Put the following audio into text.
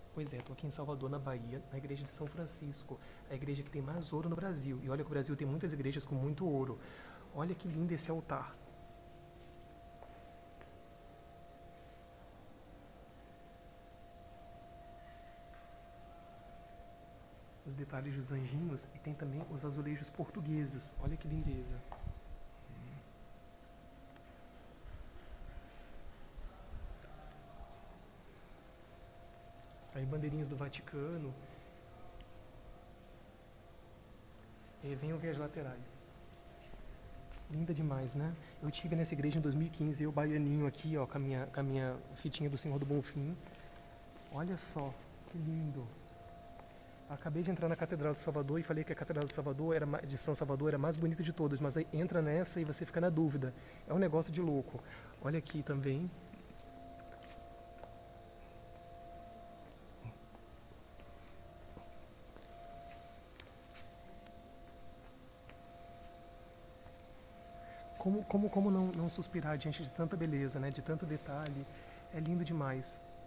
Pois é, tô aqui em Salvador, na Bahia, na igreja de São Francisco, a igreja que tem mais ouro no Brasil. E olha que o Brasil tem muitas igrejas com muito ouro. Olha que lindo esse altar. Os detalhes dos anjinhos e tem também os azulejos portugueses. Olha que lindeza. Aí bandeirinhas do Vaticano. E venham ver as laterais. Linda demais, né? Eu tive nessa igreja em 2015, eu baianinho aqui, ó, com a minha fitinha do Senhor do Bonfim. Olha só, que lindo. Acabei de entrar na Catedral de Salvador e falei que a Catedral de Salvador de São Salvador era a mais bonita de todas, mas aí entra nessa e você fica na dúvida. É um negócio de louco. Olha aqui também. Como não suspirar diante de tanta beleza, né? De tanto detalhe. É lindo demais.